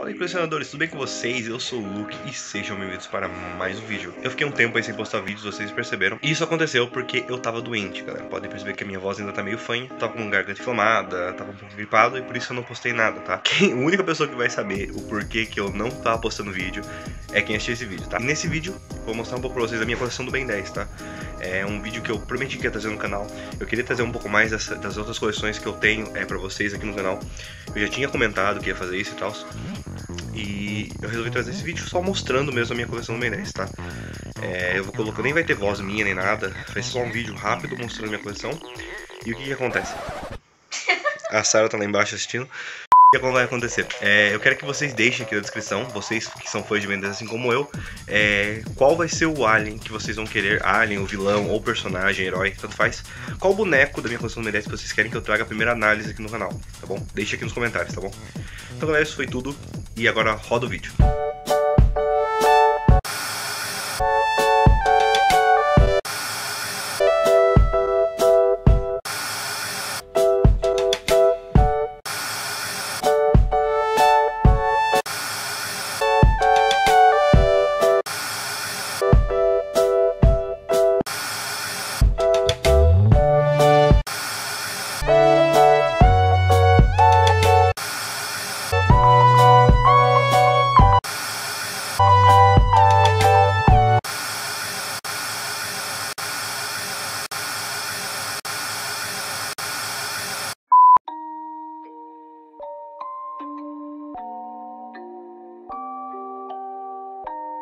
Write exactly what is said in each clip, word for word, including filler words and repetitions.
Fala aí, colecionadores, tudo bem com vocês? Eu sou o Luke e sejam bem-vindos para mais um vídeo. Eu fiquei um tempo aí sem postar vídeos, vocês perceberam. E isso aconteceu porque eu tava doente, galera. Podem perceber que a minha voz ainda tá meio fanha. Tava com garganta inflamada, tava um pouco gripado e por isso eu não postei nada, tá? Quem, a única pessoa que vai saber o porquê que eu não tava postando vídeo é quem assistiu esse vídeo, tá? E nesse vídeo, vou mostrar um pouco pra vocês a minha coleção do Ben dez, tá? É um vídeo que eu prometi que ia trazer no canal. Eu queria trazer um pouco mais das, das outras coleções que eu tenho é, pra vocês aqui no canal. Eu já tinha comentado que ia fazer isso e tal. E eu resolvi trazer esse vídeo só mostrando mesmo a minha coleção do Ben dez, tá? É, eu vou colocar, nem vai ter voz minha nem nada. Vai ser só um vídeo rápido mostrando a minha coleção. E o que que acontece? A Sarah tá lá embaixo assistindo. O que vai acontecer? É, eu quero que vocês deixem aqui na descrição, vocês que são fãs de Ben dez assim como eu, é, qual vai ser o alien que vocês vão querer, alien, ou vilão, ou personagem, herói, tanto faz. Qual boneco da minha coleção do Ben dez que vocês querem que eu traga a primeira análise aqui no canal, tá bom? Deixa aqui nos comentários, tá bom? Então galera, isso foi tudo, e agora roda o vídeo.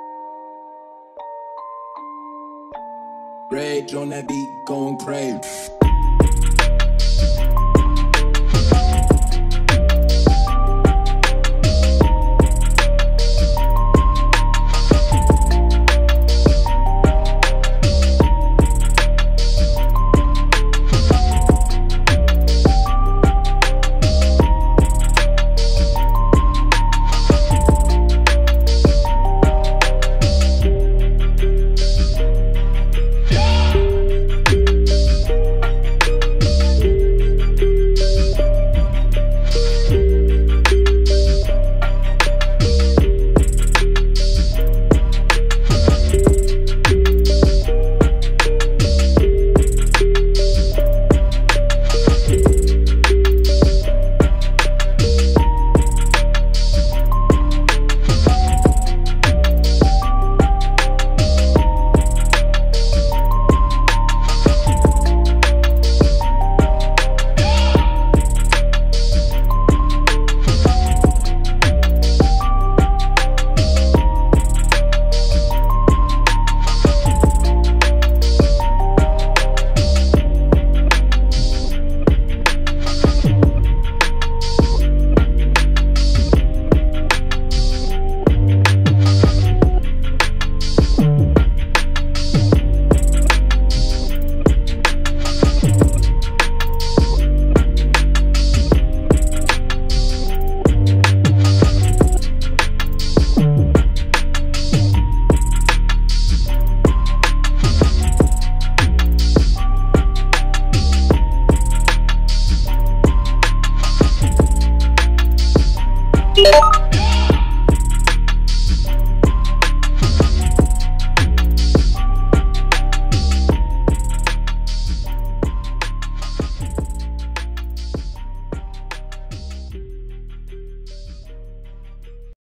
Rage on that beat, going crazy.